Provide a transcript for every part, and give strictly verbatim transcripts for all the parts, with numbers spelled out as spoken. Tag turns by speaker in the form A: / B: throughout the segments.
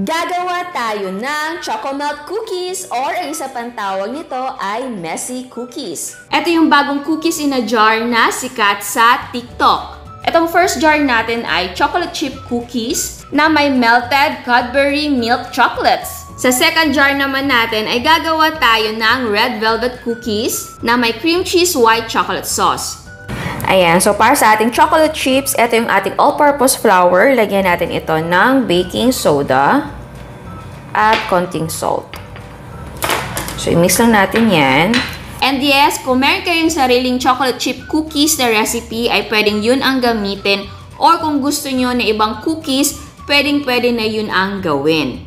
A: Gagawa tayo ng Chocomelt cookies or ang isa pang tawag nito ay messy cookies. Ito yung bagong cookies in a jar na sikat sa TikTok. Itong first jar natin ay chocolate chip cookies na may melted Cadbury milk chocolates. Sa second jar naman natin ay gagawa tayo ng red velvet cookies na may cream cheese white chocolate sauce. Ayan, so para sa ating chocolate chips, ito yung ating all-purpose flour. Lagyan natin ito ng baking soda at konting salt. So, i-mix lang natin yan. And yes, kung meron kayong sariling chocolate chip cookies na recipe, ay pwedeng yun ang gamitin. Or kung gusto nyo na ibang cookies, pwedeng-pwede na yun ang gawin.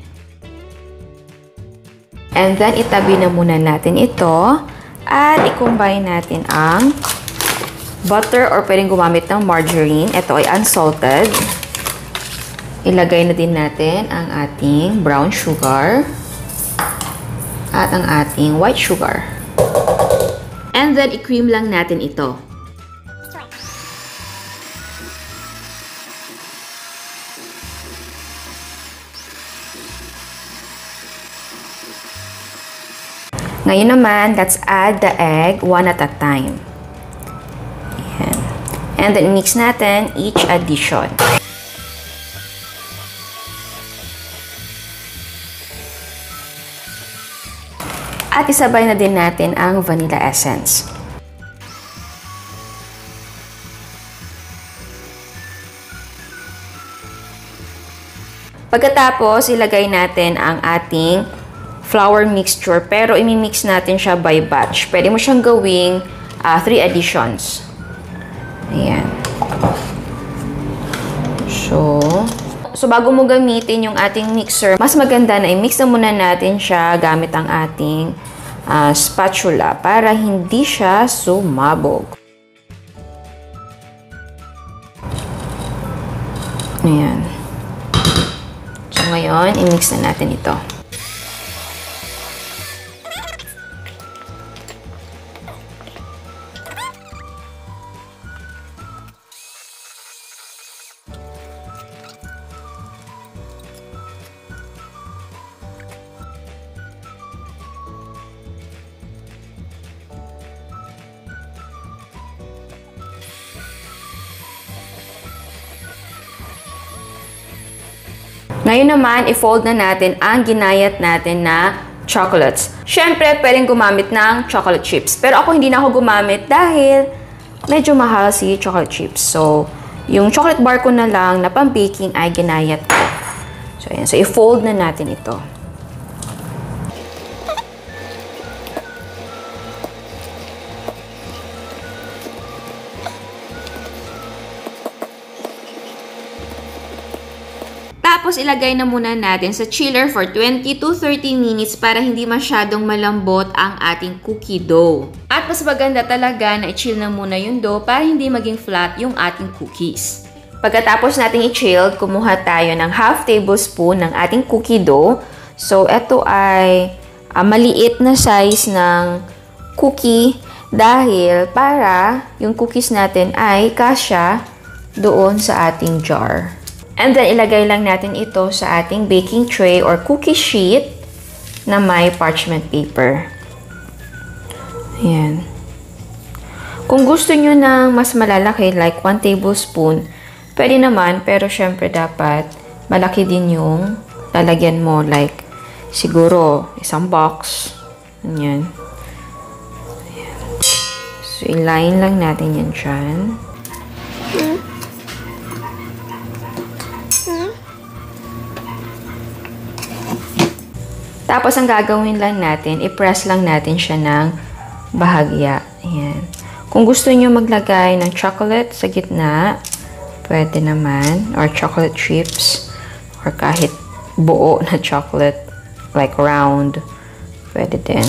A: And then, itabi na muna natin ito. At i-combine natin ang butter or pwedeng gumamit ng margarine. Ito ay unsalted. Ilagay na din natin ang ating brown sugar at ang ating white sugar. And then, i-cream lang natin ito. Ngayon naman, let's add the egg one at a time. Ayan. And then, mix natin each addition. At isabay na din natin ang vanilla essence. Pagkatapos, ilagay natin ang ating flour mixture, pero imi-mix natin siya by batch. Pwede mo siyang gawing uh, three additions. Ayan. So, so, bago mo gamitin yung ating mixer, mas maganda na i-mix na muna natin siya gamit ang ating uh, spatula para hindi siya sumabog. Ayan. So, ngayon, i-mix na natin ito. Ngayon naman, i-fold na natin ang ginayat natin na chocolates. Siyempre, pwedeng gumamit ng chocolate chips. Pero ako hindi na ako gumamit dahil medyo mahal si chocolate chips. So, yung chocolate bar ko na lang na pang-baking ay ginayat ko. So, ayan. So, i-fold na natin ito. Tapos, ilagay na muna natin sa chiller for twenty to thirty minutes para hindi masyadong malambot ang ating cookie dough. At mas maganda talaga na i-chill na muna yung dough para hindi maging flat yung ating cookies. Pagkatapos nating i-chill, kumuha tayo ng half tablespoon ng ating cookie dough. So, ito ay uh, maliit na size ng cookie dahil para yung cookies natin ay kasya doon sa ating jar. And then, ilagay lang natin ito sa ating baking tray or cookie sheet na may parchment paper. Ayan. Kung gusto nyo ng mas malalaki, like one tablespoon, pwede naman, pero syempre dapat malaki din yung lalagyan mo. Like, siguro, isang box. Ayan. Ayan. So, i-line lang natin yan dyan. Tapos, ang gagawin lang natin, i-press lang natin siya ng bahagya. Ayan. Kung gusto nyo maglagay ng chocolate sa gitna, pwede naman. Or chocolate chips. Or kahit buo na chocolate, like round, pwede din.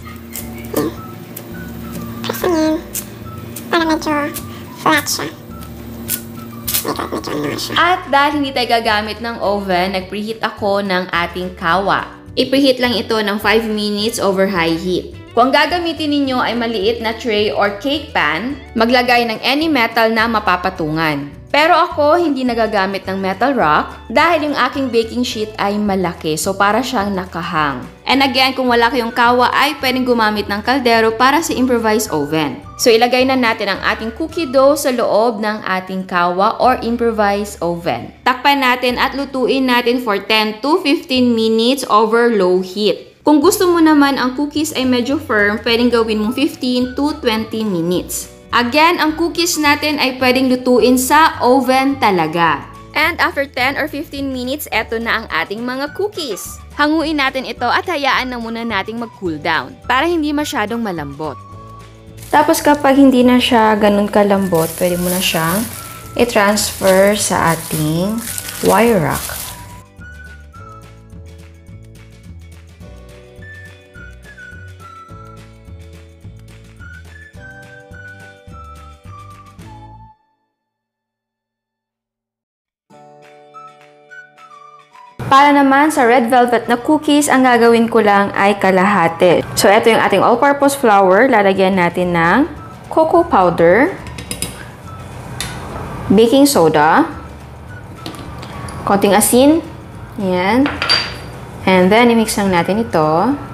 B: Press nyo para medyo flat siya. Medyo ano siya.
A: At dahil hindi tayo gagamit ng oven, nag-preheat ako ng ating kawa. I-preheat lang ito ng five minutes over high heat. Kung gagamitin ninyo ay maliit na tray or cake pan, maglagay ng any metal na mapapatungan. Pero ako, hindi nagagamit ng metal rock dahil yung aking baking sheet ay malaki, so para siyang nakahang. And again, kung wala kayong kawa ay pwedeng gumamit ng kaldero para sa improvised oven. So ilagay na natin ang ating cookie dough sa loob ng ating kawa or improvised oven. Takpan natin at lutuin natin for ten to fifteen minutes over low heat. Kung gusto mo naman ang cookies ay medyo firm, pwedeng gawin mong fifteen to twenty minutes. Again, ang cookies natin ay pwedeng lutuin sa oven talaga. And after ten or fifteen minutes, eto na ang ating mga cookies. Hanguin natin ito at hayaan na muna nating mag-cool down para hindi masyadong malambot. Tapos kapag hindi na siya ganun kalambot, pwede mo na siyang i-transfer sa ating wire rack. Para naman sa red velvet na cookies, ang gagawin ko lang ay kalahati. So, ito yung ating all-purpose flour. Lalagyan natin ng cocoa powder, baking soda, konting asin, yan. And then, i-mix lang natin ito.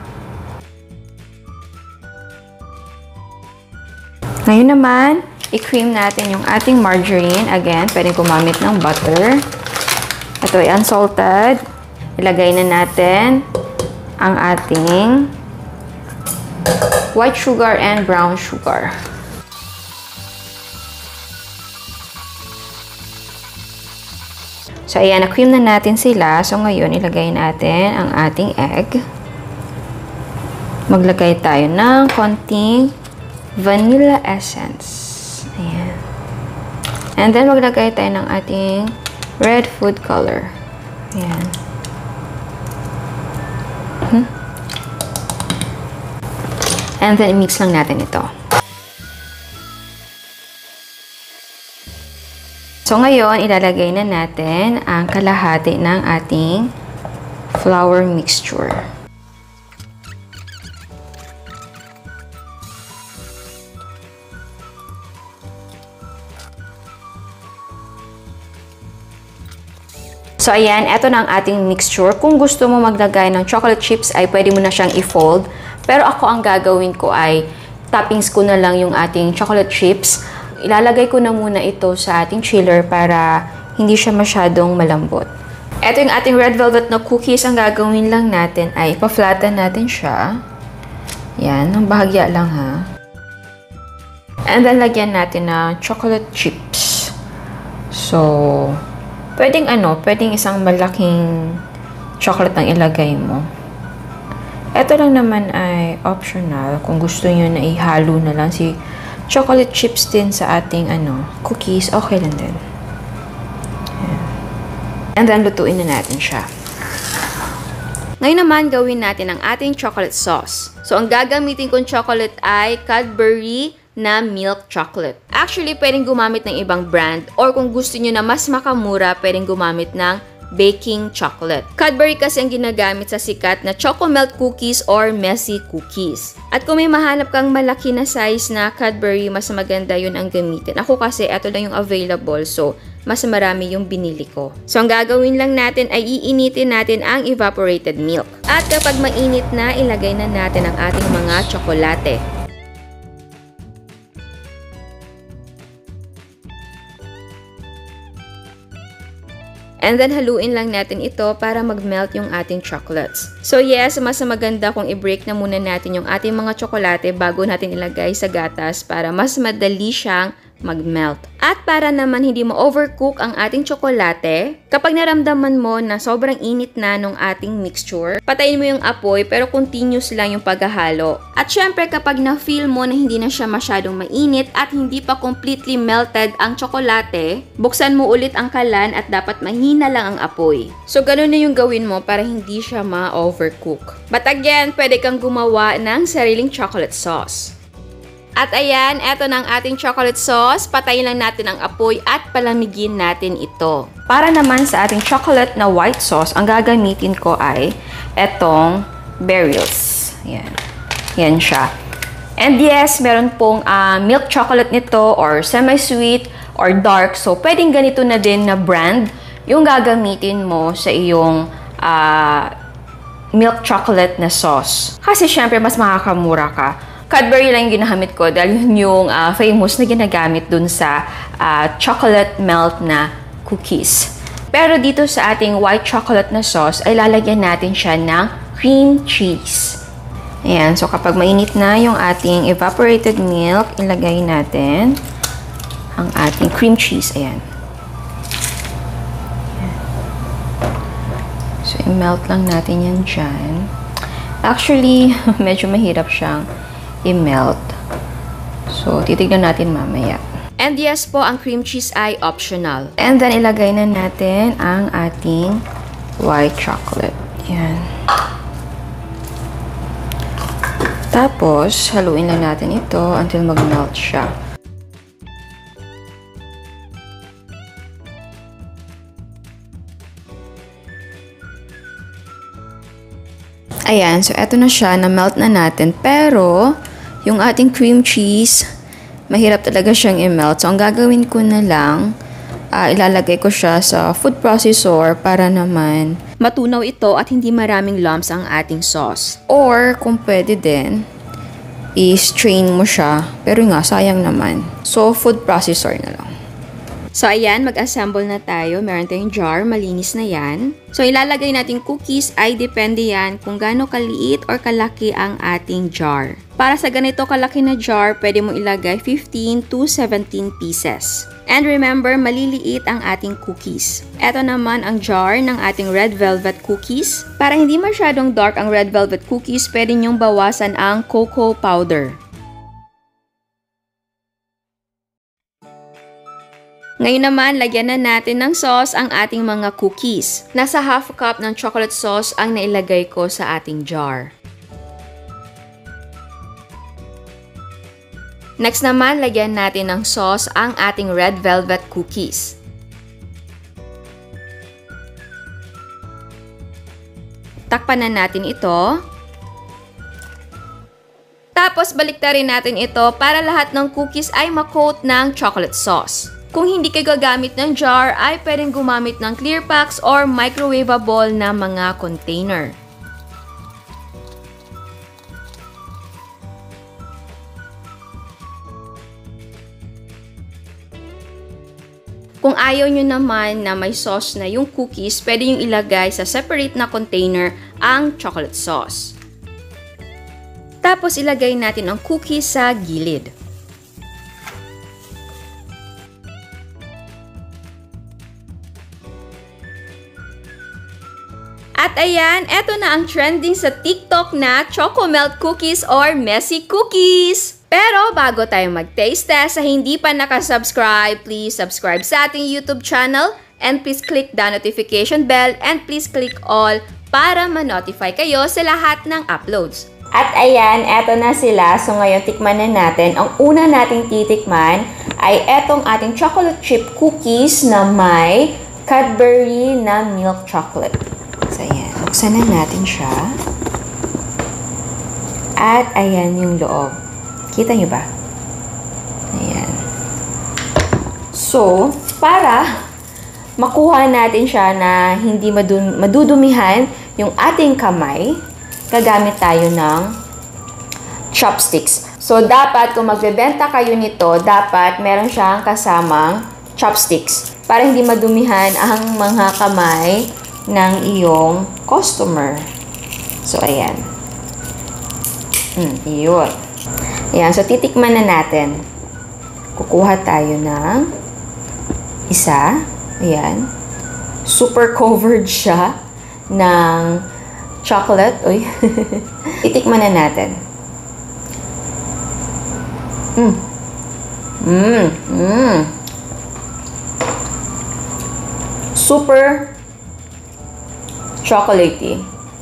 A: Ngayon naman, i-cream natin yung ating margarine. Again, pwedeng gumamit ng butter. Ito ay unsalted. Ilagay na natin ang ating white sugar and brown sugar. So, ayan, na-cream na natin sila. So, ngayon, ilagay natin ang ating egg. Maglagay tayo ng konting vanilla essence. Ayan. And then, maglagay tayo ng ating red food color. Ayan. Hmm. And then, mix lang natin ito. So, ngayon, ilalagay na natin ang kalahati ng ating flour mixture. So, ayan, eto na ang ating mixture. Kung gusto mo maglagay ng chocolate chips, ay pwede mo na siyang i-fold. Pero ako, ang gagawin ko ay toppings ko na lang yung ating chocolate chips. Ilalagay ko na muna ito sa ating chiller para hindi siya masyadong malambot. Eto yung ating red velvet na cookies. Ang gagawin lang natin ay pa-flatten natin siya. Yan, ng bahagya lang ha. And then, lagyan natin ng chocolate chips. So, pwedeng ano, pwedeng isang malaking chocolate ang ilagay mo. Ito lang naman ay optional. Kung gusto nyo na ihalo na lang si chocolate chips din sa ating ano, cookies, okay lang din. Ayan. And then, lutuin na natin siya. Ngayon naman, gawin natin ang ating chocolate sauce. So, ang gagamitin kong chocolate ay Cadbury na milk chocolate. Actually, pwedeng gumamit ng ibang brand or kung gusto nyo na mas makamura, pwedeng gumamit ng baking chocolate. Cadbury kasi ang ginagamit sa sikat na Choco Melt cookies or messy cookies. At kung may mahanap kang malaki na size na Cadbury, mas maganda yun ang gamitin. Ako kasi, ito lang yung available, so mas marami yung binili ko. So, ang gagawin lang natin ay iinitin natin ang evaporated milk. At kapag mainit na, ilagay na natin ang ating mga tsokolate. And then, haluin lang natin ito para mag-melt yung ating chocolates. So yes, mas maganda kung i-break na muna natin yung ating mga tsokolate bago natin ilagay sa gatas para mas madali siyang mag-melt. At para naman hindi mo overcook ang ating tsokolate, kapag naramdaman mo na sobrang init na nung ating mixture, patayin mo yung apoy pero continuous lang yung paghahalo. At syempre kapag na-feel mo na hindi na siya masyadong mainit at hindi pa completely melted ang tsokolate, buksan mo ulit ang kalan at dapat mahina lang ang apoy. So ganun na yung gawin mo para hindi siya ma-overcook. But again, pwede kang gumawa ng sariling chocolate sauce. At ayan, eto na ang ating chocolate sauce. Patayin lang natin ang apoy at palamigin natin ito. Para naman sa ating chocolate na white sauce, ang gagamitin ko ay etong berries. Ayan. Yan siya. And yes, meron pong uh, milk chocolate nito or semi-sweet or dark. So, pwedeng ganito na din na brand yung gagamitin mo sa iyong uh, milk chocolate na sauce. Kasi syempre, mas makakamura ka. Cadbury lang yung ginagamit ko dahil yun yung uh, famous na ginagamit dun sa uh, chocolate melt na cookies. Pero dito sa ating white chocolate na sauce, ay lalagyan natin siya ng cream cheese. Ayan, so kapag mainit na yung ating evaporated milk, ilagay natin ang ating cream cheese. Ayan. Ayan. So, i-melt lang natin yan dyan. Actually, medyo mahirap siyang i-melt. So, titignan natin mamaya. And yes po, ang cream cheese ay optional. And then, ilagay na natin ang ating white chocolate. Ayan. Tapos, haluin lang natin ito until mag-melt siya. Ayan, so eto na siya, na-melt na natin. Pero, yung ating cream cheese, mahirap talaga siyang i-melt. So, ang gagawin ko na lang, uh, ilalagay ko siya sa food processor para naman matunaw ito at hindi maraming lumps ang ating sauce. Or, kung pwede din, i-strain mo siya. Pero nga, sayang naman. So, food processor na lang. So, ayan, mag-assemble na tayo. Meron tayong jar, malinis na yan. So, ilalagay natin cookies ay depende yan kung gaano kaliit or kalaki ang ating jar. Para sa ganito kalaki na jar, pwede mo ilagay fifteen to seventeen pieces. And remember, maliliit ang ating cookies. Ito naman ang jar ng ating red velvet cookies. Para hindi masyadong dark ang red velvet cookies, pwede nyong bawasan ang cocoa powder. Ngayon naman, lagyan na natin ng sauce ang ating mga cookies. Nasa half a cup ng chocolate sauce ang nailagay ko sa ating jar. Next naman, lagyan natin ng sauce ang ating red velvet cookies. Takpan na natin ito. Tapos, baliktarin natin ito para lahat ng cookies ay makoat ng chocolate sauce. Kung hindi kayo gagamit ng jar, ay pwedeng gumamit ng clear packs or microwavable na mga container. Kung ayaw nyo naman na may sauce na yung cookies, pwede nyo ilagay sa separate na container ang chocolate sauce. Tapos ilagay natin ang cookies sa gilid. At ayan, eto na ang trending sa TikTok na Choco Melt Cookies or Messy Cookies! Pero bago tayo mag-taste test, sa hindi pa nakasubscribe, please subscribe sa ating YouTube channel and please click the notification bell and please click all para ma-notify kayo sa lahat ng uploads. At ayan, eto na sila. So ngayon, tikman na natin. Ang una nating titikman ay etong ating chocolate chip cookies na may Cadbury na milk chocolate. So ayan, buksan na natin siya. At ayan yung loob. Kita nyo ba? Ayan. So, para makuha natin siya na hindi madun madudumihan yung ating kamay, gagamit tayo ng chopsticks. So, dapat kung magbebenta kayo nito, dapat meron siyang kasamang chopsticks para hindi madumihan ang mga kamay ng iyong customer. So, ayan. Hmm, yun. Ayan, so titikman na natin. Kukuha tayo ng isa. Ayan. Super covered siya ng chocolate. Uy. Titikman na natin. Mm. Mm. Mm. Super chocolatey.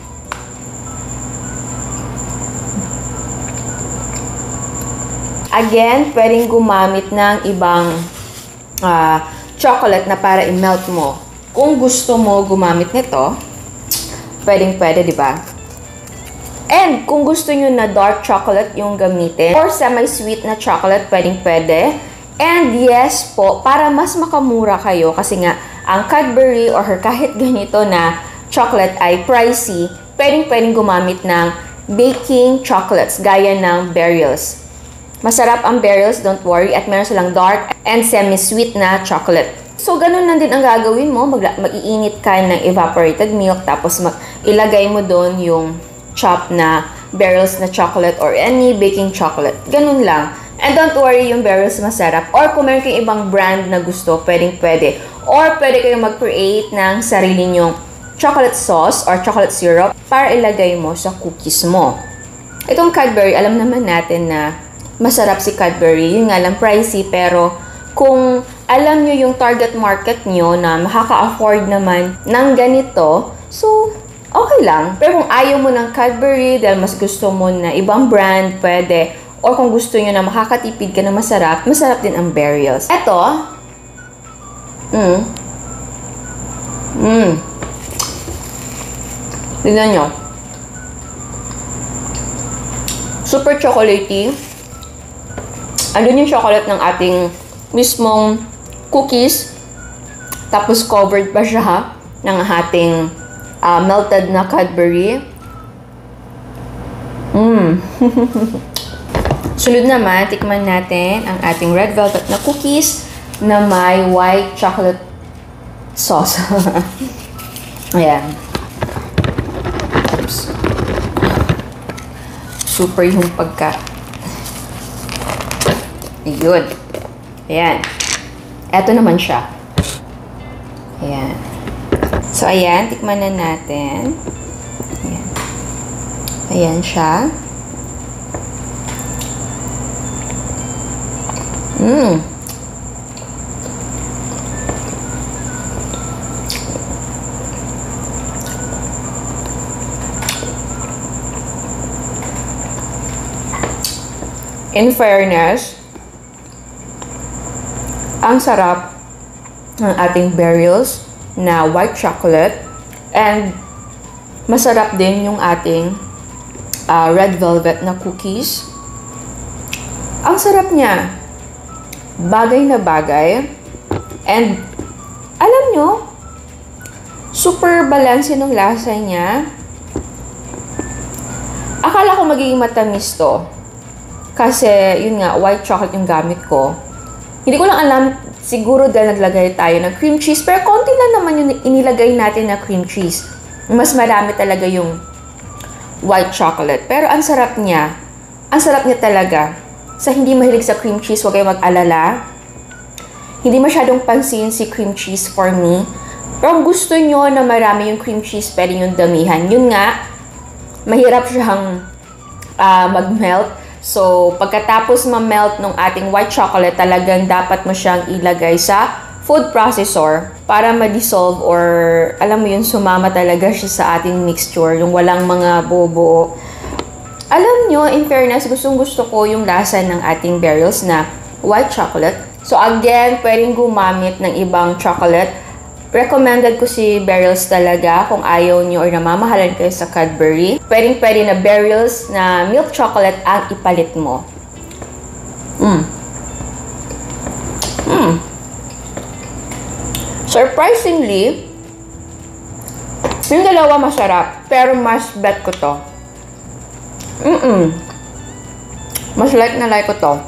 A: Again, pwedeng gumamit ng ibang uh, chocolate na para i-melt mo. Kung gusto mo gumamit nito, pwedeng pwede, di ba? And kung gusto nyo na dark chocolate yung gamitin, or semi-sweet na chocolate, pwedeng-pwede. And yes po, para mas makamura kayo, kasi nga, ang Cadbury or kahit ganito na chocolate ay pricey, pwedeng-pwedeng gumamit ng baking chocolates, gaya ng Barrels. Masarap ang Barrels, don't worry, at meron silang dark and semi-sweet na chocolate. So, ganun lang din ang gagawin mo. Mag- mag-iinit ka ng evaporated milk, tapos mag- ilagay mo doon yung chop na Barrels na chocolate or any baking chocolate. Ganun lang. And don't worry, yung Barrels masarap. Or kung meron kayong ibang brand na gusto, pwedeng-pwede. Or pwede kayong mag-create ng sarili nyong chocolate sauce or chocolate syrup para ilagay mo sa cookies mo. Itong Cadbury, alam naman natin na masarap si Cadbury. Yun nga lang, pricey. Pero kung alam nyo yung target market nyo na makaka-afford naman ng ganito, so okay lang. Pero kung ayaw mo ng Cadbury dahil mas gusto mo na ibang brand, pwede. Or kung gusto nyo na makakatipid ka na masarap, masarap din ang Barrels. Eto, mm, mm, tignan nyo. Super chocolatey. Andun yung chocolate ng ating mismong cookies. Tapos covered pa siya ng ating uh, melted na Cadbury. Mmm. Sunod naman, tikman natin ang ating red velvet na cookies na may white chocolate sauce. Ayan. Oops. Super yung pagka. Ayun. Ayan. Eto naman siya. Ayan. So, ayan. Tikman na natin. Ayan. Ayan siya. Mmm. In fairness, ang sarap ng ating Barrels na white chocolate and masarap din yung ating uh, red velvet na cookies. Ang sarap niya. Bagay na bagay. And, alam nyo, super balanse ng lasa niya. Akala ko magiging matamis to. Kasi, yun nga, white chocolate yung gamit ko. Hindi ko lang alam, siguro dahil naglagay tayo ng cream cheese. Pero konti lang naman yung inilagay natin na cream cheese. Mas marami talaga yung white chocolate. Pero ang sarap niya. Ang sarap niya talaga. Sa hindi mahilig sa cream cheese, huwag kayong mag-alala. Hindi masyadong pansin si cream cheese for me. Pero kung gusto nyo na marami yung cream cheese, pwede yung damihan. Yun nga, mahirap siyang uh, mag-melt. So, pagkatapos ma-melt ng ating white chocolate, talagang dapat mo siyang ilagay sa food processor para ma-dissolve or, alam mo yun, sumama talaga siya sa ating mixture. Yung walang mga buo-buo. Alam nyo, in fairness, gustong-gusto ko yung lasa ng ating Barrels na white chocolate. So again, pwedeng gumamit ng ibang chocolate. Recommended ko si Barrels talaga kung ayaw nyo or namamahalan kayo sa Cadbury. Pwedeng-pwede na Barrels na milk chocolate ang ipalit mo. Mm. Mm. Surprisingly, yung dalawa masarap, pero mas bet ko to. Mm-mm. Mas like na like ko to.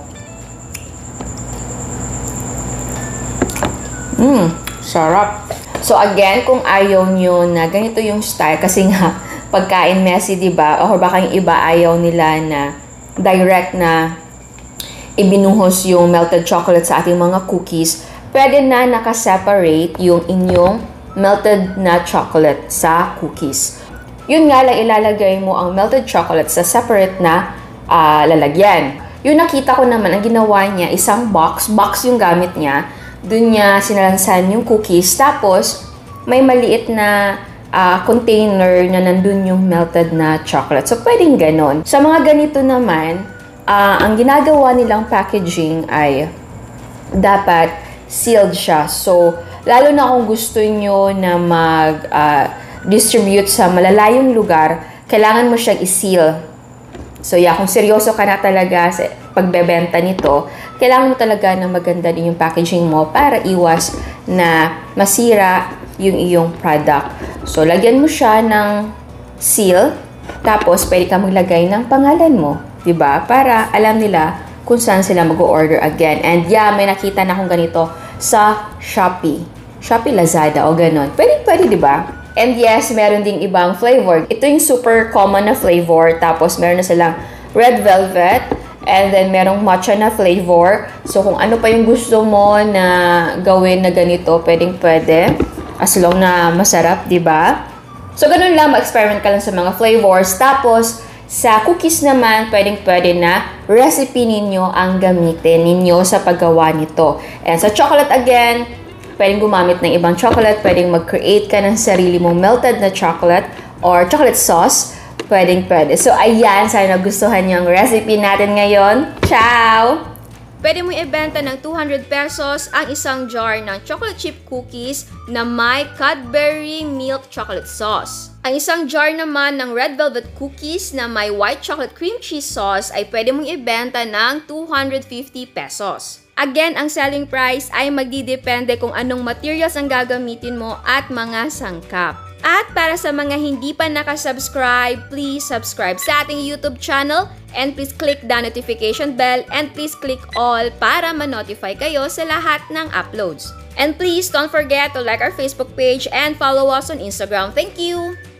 A: Mmm, sarap. So again, kung ayaw nyo na ganito yung style, kasi nga, pagkain messy, diba? O baka yung iba ayaw nila na direct na ibinuhos yung melted chocolate sa ating mga cookies, pwede na nakaseparate yung inyong melted na chocolate sa cookies. Yun nga lang, ilalagay mo ang melted chocolate sa separate na uh, lalagyan. Yung nakita ko naman, ang ginawa niya, isang box. Box yung gamit niya. Doon niya sinalansan yung cookies. Tapos, may maliit na uh, container na nandun yung melted na chocolate. So, pwedeng ganon. Sa mga ganito naman, uh, ang ginagawa nilang packaging ay dapat sealed siya. So, lalo na kung gusto nyo na mag... Uh, distribute sa malalayong lugar, kailangan mo siyang i-seal. So yeah, kung seryoso ka na talaga sa pagbebenta nito, kailangan mo talaga ng maganda din yung packaging mo para iwas na masira yung iyong product. So lagyan mo siya ng seal, tapos pwede ka maglagay ng pangalan mo, 'di ba? Para alam nila kung saan sila mag-order again. And yeah, may nakita na akong ganito sa Shopee. Shopee, Lazada o ganon. Pwede, pwede, 'di ba? And yes, meron ding ibang flavor. Ito yung super common na flavor. Tapos meron na silang red velvet. And then merong matcha na flavor. So kung ano pa yung gusto mo na gawin na ganito, pwedeng pwede. As long na masarap, di ba? So ganun lang, ma-experiment ka lang sa mga flavors. Tapos sa cookies naman, pwedeng pwede na recipe ninyo ang gamitin ninyo sa paggawa nito. And sa chocolate again, pwedeng gumamit ng ibang chocolate, pwedeng mag-create ka ng sarili mong melted na chocolate or chocolate sauce, pwedeng pwede. So, ayan, sana nagustuhan niyo ang recipe natin ngayon. Ciao! Pwede mo ibenta ng two hundred pesos ang isang jar ng chocolate chip cookies na may Cadbury milk chocolate sauce. Ang isang jar naman ng red velvet cookies na may white chocolate cream cheese sauce ay pwede mong ibenta ng two hundred fifty pesos. Again, ang selling price ay magdidepende kung anong materials ang gagamitin mo at mga sangkap. At para sa mga hindi pa nakasubscribe, please subscribe sa ating YouTube channel and please click the notification bell and please click all para ma-notify kayo sa lahat ng uploads. And please don't forget to like our Facebook page and follow us on Instagram. Thank you!